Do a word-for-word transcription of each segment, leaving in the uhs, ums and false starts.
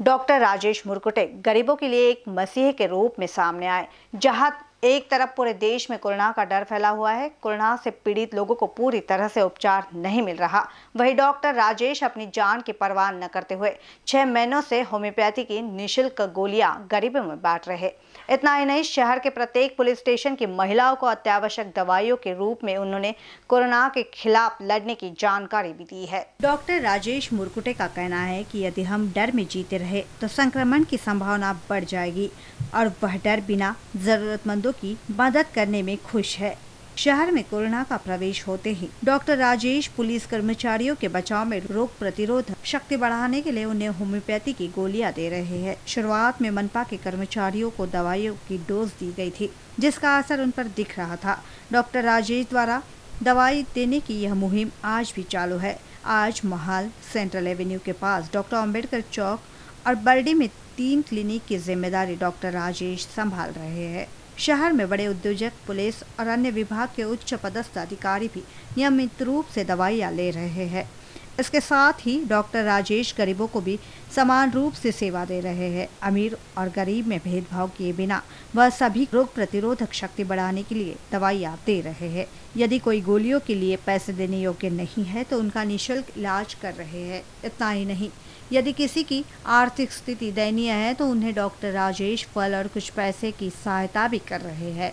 Doctor Rajesh Murkute गरीबों के लिए एक मसीह के रूप में सामने आए। जहां एक तरफ पूरे देश में कोरोना का डर फैला हुआ है, कोरोना से पीड़ित लोगों को पूरी तरह से उपचार नहीं मिल रहा, वहीं डॉक्टर राजेश अपनी जान की परवाह न करते हुए छह महीनों से होम्योपैथी की निःशुल्क गोलियां गरीबों में बांट रहे। इतना ही नहीं, शहर के प्रत्येक पुलिस स्टेशन की महिलाओं को अत्यावश्यक दवाइयों के रूप में उन्होंने कोरोना के खिलाफ लड़ने की जानकारी भी दी है। डॉक्टर राजेश मुरकुटे का कहना है कि यदि हम डर में जीते रहे तो संक्रमण की संभावना बढ़ जाएगी और वह डर बिना जरूरतमंदों की मदद करने में खुश है। शहर में कोरोना का प्रवेश होते ही डॉक्टर राजेश पुलिस कर्मचारियों के बचाव में रोग प्रतिरोधक शक्ति बढ़ाने के लिए उन्हें होम्योपैथी की गोलियां दे रहे हैं। शुरुआत में मनपा के कर्मचारियों को दवाइयों की डोज दी गई थी, जिसका असर उन पर दिख रहा था। डॉक्टर राजेश द्वारा दवाई देने की यह मुहिम आज भी चालू है। आज महाल सेंट्रल एवेन्यू के पास डॉक्टर अम्बेडकर चौक और बर्डी में तीन क्लिनिक की जिम्मेदारी डॉक्टर राजेश संभाल रहे हैं। शहर में बड़े उद्योजक, पुलिस और अन्य विभाग के उच्च पदस्थ अधिकारी भी नियमित रूप से दवाइयां ले रहे हैं। इसके साथ ही डॉक्टर राजेश गरीबों को भी समान रूप से सेवा दे रहे हैं। अमीर और गरीब में भेदभाव किए बिना वह सभी रोग प्रतिरोधक शक्ति बढ़ाने के लिए दवाइयां दे रहे हैं। यदि कोई गोलियों के लिए पैसे देने योग्य नहीं है तो उनका निःशुल्क इलाज कर रहे हैं। इतना ही नहीं, यदि किसी की आर्थिक स्थिति दयनीय है तो उन्हें डॉक्टर राजेश फल और कुछ पैसे की सहायता भी कर रहे हैं।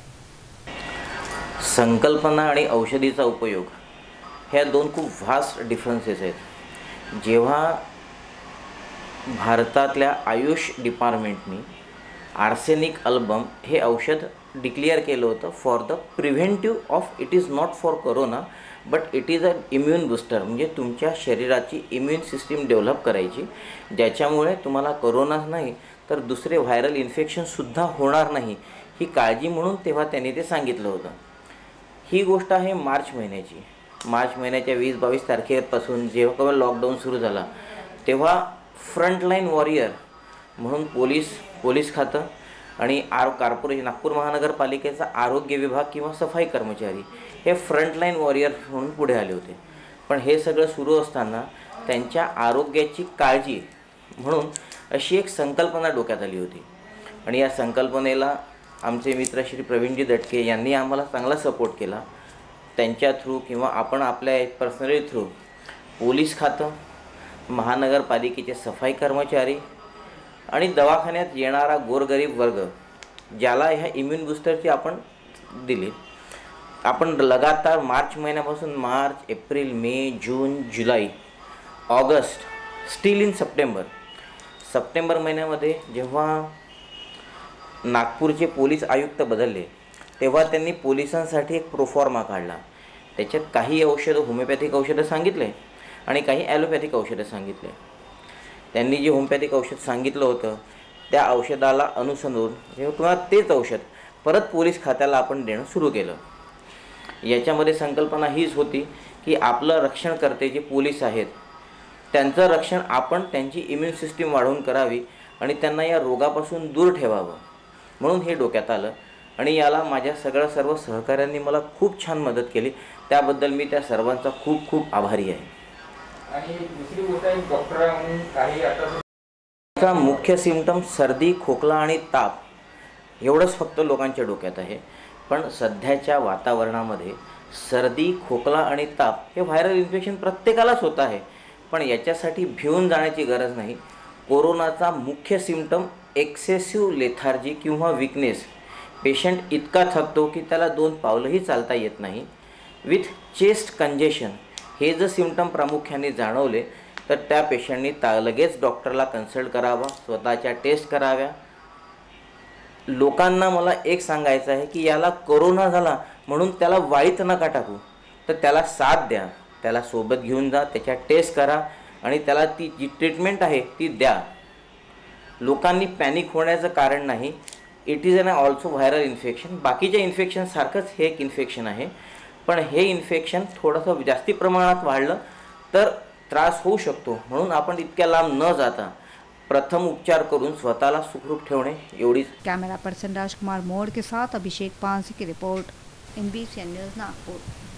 संकल्पना आणि औषधीचा उपयोग ह्या दोन खूप व्हास्ट डिफरन्सेस आहेत। जेव्हा भारतातल्या आयुष डिपार्टमेंटनी आर्सेनिक अल्बम हे औषध डिक्लेअर केलं होतं for the preventive of, it is not for corona but it is a immune booster, म्हणजे तुमच्या शरीराची इम्युन सिस्टीम डेव्हलप करायची, ज्याच्यामुळे तुम्हाला कोरोनाच नाही तर दुसरे व्हायरल इन्फेक्शनसुद्धा होणार नाही, ही काळजी म्हणून तेव्हा त्यांनी ते सांगितलं होतं। ही गोष्ट आहे मार्च महिन्याची। मार्च महिन्याच्या वीस बावीस तारखेपासून जेव्हा केव्हा लॉकडाऊन सुरू झाला तेव्हा फ्रंटलाईन वॉरियर म्हणून पोलीस पोलीस खातं आणि आर कॉर्पोरेशन नागपूर महानगरपालिकेचा आरोग्य विभाग किंवा सफाई कर्मचारी हे फ्रंटलाईन वॉरियर म्हणून पुढे आले होते। पण हे सगळं सुरू असताना त्यांच्या आरोग्याची काळजी म्हणून अशी एक संकल्पना डोक्यात आली होती आणि या संकल्पनेला आमचे मित्र श्री प्रवीणजी दटके यांनी आम्हाला चांगला सपोर्ट केला। त्यांच्या थ्रू किंवा आपण आपल्या पर्सनली थ्रू पोलीस खातं, महानगरपालिकेचे सफाई कर्मचारी आणि दवाखान्यात येणारा गोरगरीब वर्ग ज्याला ह्या इम्युन बूस्टरची आपण दिली। आपण लगातार मार्च महिन्यापासून March, April, May, June, July, August, still in September September महिन्यामध्ये जेव्हा नागपूरचे पोलीस आयुक्त बदलले तेव्हा त्यांनी पोलिसांसाठी एक प्रोफॉर्मा काढला। त्याच्यात काही औषधं होमिओपॅथिक औषधं सांगितले आणि काही ॲलोपॅथिक औषधं सांगितले। त्यांनी जे होमिओपॅथिक औषध सांगितलं होतं त्या औषधाला अनुसरून जेव्हा तुम्हाला तेच औषध परत पोलीस खात्याला आपण देणं सुरू केलं। याच्यामध्ये संकल्पना हीच होती की आपलं रक्षण करते जे पोलीस आहेत त्यांचं रक्षण आपण त्यांची इम्युन सिस्टीम वाढवून करावी आणि त्यांना या रोगापासून दूर ठेवावं म्हणून हे डोक्यात आलं आणि याला माझ्या सगळ्या सर्व सहकाऱ्यांनी मला खूप छान मदत केली, त्याबद्दल मी त्या सर्वांचा खूप खूप आभारी आहे। आणि दुसरी गोष्ट आहे डॉक्टर म्हणून काही आता मुख्य सिम्पटम सर्दी, खोकला आणि ताप एवढंच फक्त लोकांच्या डोक्यात आहे। पण सध्याच्या वातावरणामध्ये सर्दी, खोकला आणि ताप हे व्हायरल इन्फेक्शन प्रत्येकालाच होत आहे, पण याच्यासाठी भिवून जाण्याची गरज नाही। कोरोनाचा मुख्य सिम्पटम एक्सेसिव्ह लेथार्जी किंवा वीकनेस, पेशंट इतका थकतो की त्याला दोन पावलंही चालता येत नाही, विथ चेस्ट कंजेशन हे जर सिम्पटम प्रामुख्याने जाणवले तर त्या पेशंटनी ता लगेच डॉक्टरला कन्सल्ट करावा, स्वतःच्या टेस्ट कराव्या। लोकांना मला एक सांगायचं आहे की याला कोरोना झाला म्हणून त्याला वाईट नका टाकू, तर त्याला साथ द्या, त्याला सोबत घेऊन जा, त्याच्या टेस्ट करा आणि त्याला ती जी ट्रीटमेंट आहे ती द्या। लोकांनी पॅनिक होण्याचं कारण नाही, it is an also viral infection, बाकीच्या इन्फेक्शन सारखंच हे एक इन्फेक्शन आहे, पण हे इन्फेक्शन थोडंसं जास्ती प्रमाणात वाढलं तर त्रास होऊ शकतो, म्हणून आपण इतक्या लांब न जाता प्रथम उपचार करून स्वतःला सुखरूप ठेवणे एवढीच। कैमरा पर्सन राजकुमार मोड़ के साथ अभिषेक पांसे की रिपोर्ट, एनबीसी न्यूज़ नागपुर।